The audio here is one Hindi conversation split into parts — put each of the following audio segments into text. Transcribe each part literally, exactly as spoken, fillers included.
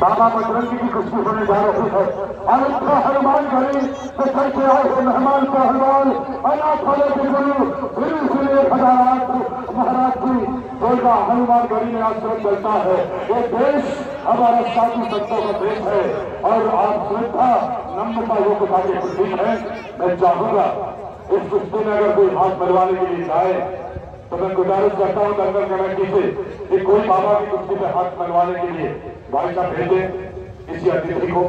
बाबा बजरंगी की कुश्ती होने जा रही है। अयोध्या हनुमान गढ़ी से चल के आए हुए मेहमान पहलवान अनाथ वाले के गुरु गुरु श्री एक हजार आठ महाराज जी गोलगा हनुमान गढ़ी में आश्रम चलता है। ये देश हमारा साधु संतों का देश है और आप श्रद्धा नम्रता योग्यता के प्रतीक है। मैं चाहूंगा इस कुश्ती में अगर कोई हाथ मिलवाने के लिए जाए तो मैं गुजारिश करता हूँ दंगल कमेटी से कि कोई बाबा की कुश्ती में हाथ मिलवाने के लिए भाई साहब भेजे किसी अतिथि को।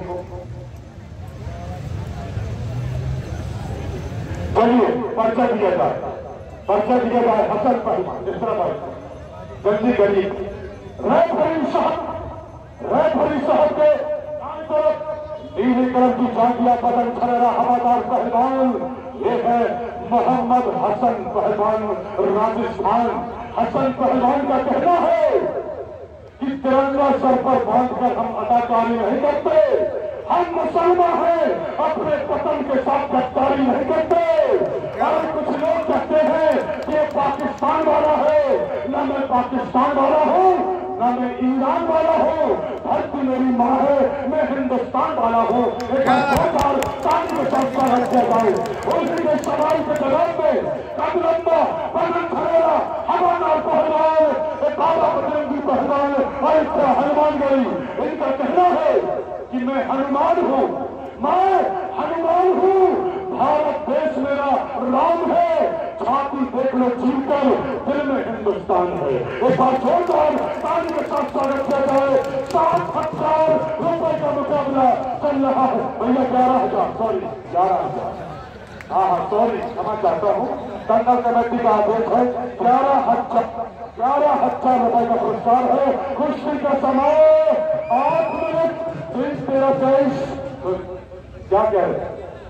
चलिए पर्चा दिया जाए, पर्चा दिया जाए हसन पहलवान इस तरह भाई जल्दी करिए। रैफरी साहब रैफरी साहब के नीले कलर की जांगिया बदन खलेरा हवादार पहलवान ये है मोहम्मद हसन पहलवान राजस्थान। हसन पहलवान का कहना है कि तिरंगा सर पर बांधकर हम अदाकारी नहीं करते, हम मुसलमान हैं, अपने वतन के साथ गद्दारी नहीं करते। और कुछ लोग कहते हैं कि ये पाकिस्तान वाला है, न मैं पाकिस्तान वाला हूँ न मैं ईरान वाला हूँ, धरती मेरी माँ है, मैं हिंदुस्तान वाला हूँ। एक बार ताकि में संस्कार रख दिया जाए। उसी के सवाल के जवाब में कद लंबा बदन खलेरा हवादार पहलवान बाबा बजरंगी पहलवान अयोध्या हनुमान गढ़ी इनका कहना है कि मैं हनुमान हूँ, मैं हनुमान हूँ, भारत देश मेरा राम है, छाती देख लो जीवकर दिल में हिंदुस्तान है। एक बार जोरदार ताली के साथ स्वागत किया जाए। सात हजार रुपए का मुकाबला चल रहा है भैया। ग्यारह हजार सॉरी ग्यारह हजार हाँ हाँ सॉरी क्षमा चाहता हूँ, दंगल कमेटी का आदेश है। ग्यारह हजार ग्यारह हजार रुपए का पुरस्कार है। कुश्ती का समय आठ मिनट बीस तेरह तेईस। क्या कह रहे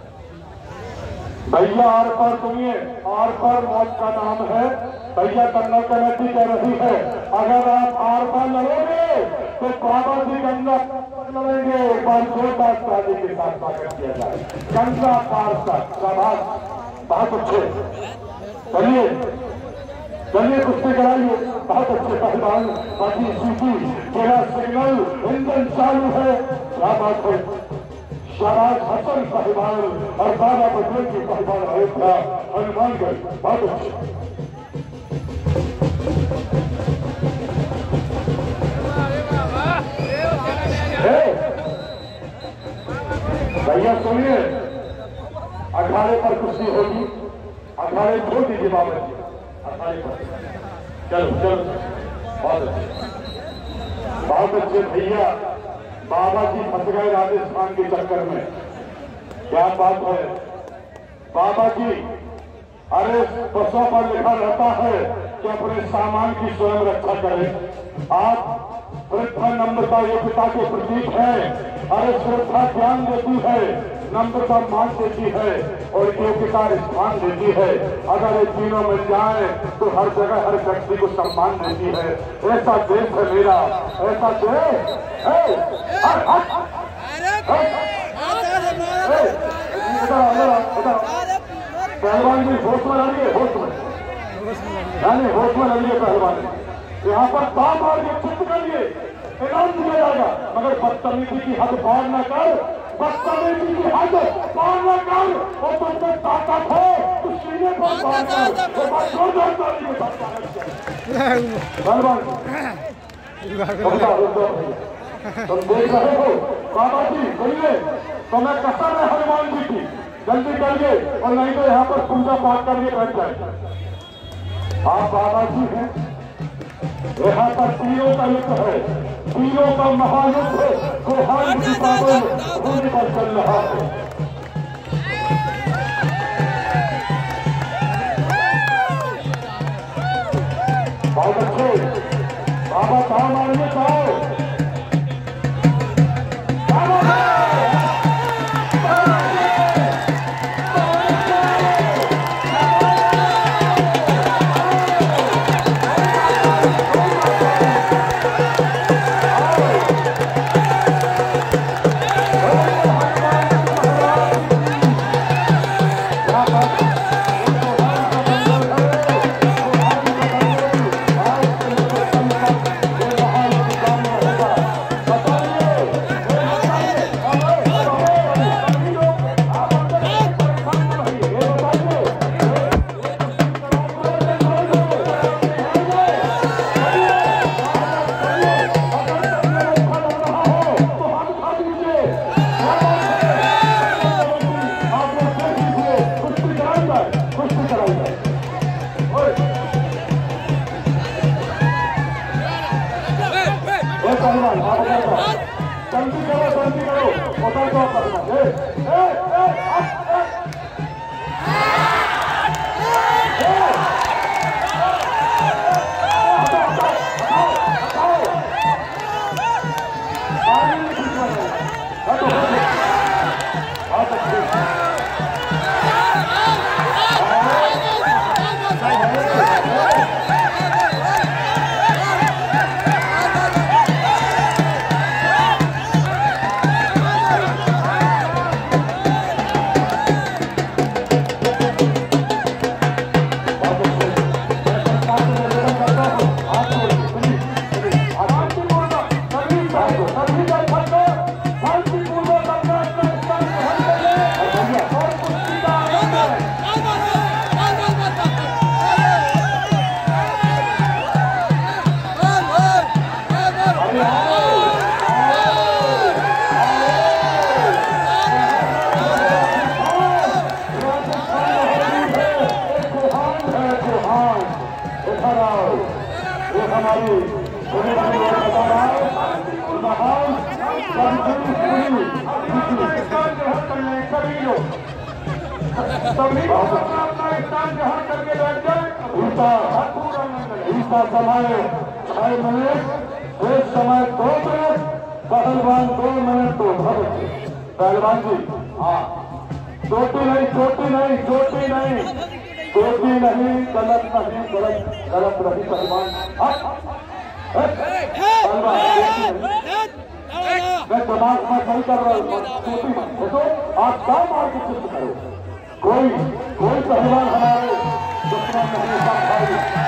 भैया? आर पर सुनिए, आर पर मौत का नाम है भैया। दंगल कमेटी कह रही है अगर आप आर पर लड़ोगे तो बाबा जी गंगा लड़ेंगे। एक बार जोरदार ताली के साथ स्वागत किया जाए। गंगा पार तक शाबाश, बहुत अच्छे। चलिए चलिए कुश्ती कराइए, बहुत अच्छे पहलवान। बाकी सीटी मेरा सिग्नल इंजन चालू है। क्या बात है? शाबाश हसन पहलवान और बाबा बजरंगी पहलवान अयोध्या हनुमानगढ़, बहुत अच्छे। भैया सुनिए, अखाड़े पर कुश्ती होगी, अखाड़े छोड़ दीजिए बाबा जी, अखाड़े पर चलो चलो। बहुत अच्छे बहुत अच्छे भैया। बाबा जी फंस गए राजस्थान के चक्कर में। क्या बात है बाबा जी? अरे बसों पर लिखा रहता है कि अपने सामान की स्वयं रक्षा करें। आप श्रद्धा नम्रता योग्यता के प्रतीक है। अरे श्रद्धा ज्ञान देती है, नम्रता मान देती है और योग्यता स्थान देती है। अगर ये तीनों मिल जाए तो हर जगह हर व्यक्ति को सम्मान देती है। ऐसा देश है मेरा, ऐसा देश है। पहलवान जी होश में लड़िए, होश में यानी होश में लड़िए पहलवान। यहाँ पर दाम मार के चित्त करिए, इनाम दिया जाएगा। मगर बदतमीजी की हद पार न कर, बदतमीजी की हद पार न कर। और तुमने ताकत हो तो सीने पर पार कर। पहलवान तुम देख रहे हो बाबा जी, सुनिए तो मैं कसम है हनुमान जी की, जल्दी करिए और नहीं तो यहाँ पर पूजा पाठ करके बैठ जाए। आप बाबा जी हैं, यहाँ पर तीरों का युद्ध है, तीरों का महायुद्ध है, कोहान की पावन भूमि पर चल रहा है। बहुत अच्छे बाबा कहाँ मारिए कहो। राव, ये हमारी बता रहा है महान सभी लोग सभी अपना स्थान ग्रहण करके बैठ जाए। इसका समय छह मिनट, एक समय दो मिनट, पहलवान दो मिनट दो भरत। पहलवान जी हाँ, चोटी नहीं चोटी नहीं चोटी नहीं चोटी नहीं, गलत नहीं गलत गलत नहीं पहलवान। मैं दिमाग में सही कर रहा हूँ, चोटी मत देखो, आप क्या मार के चित्र करो। कोई कोई पहलवान हमारे दुश्मन नहीं सब भाई।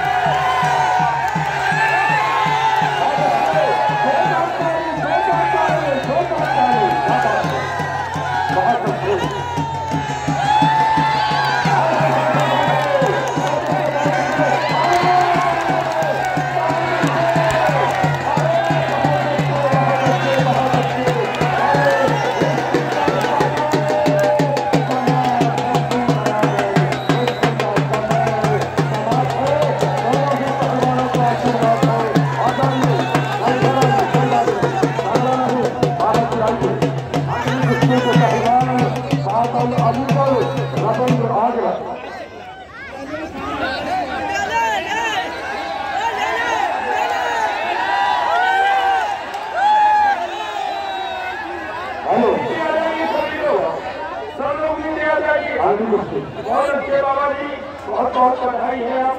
बहुत अच्छे बाबा जी, बहुत बहुत बधाई है। आप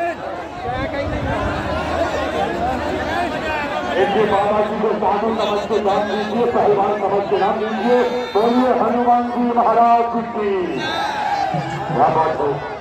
इनके बाबा जी को साधु समझ के नाम दीजिए, पहलवान समझ के नाम दीजिए। बोलिए हनुमान जी महाराज की।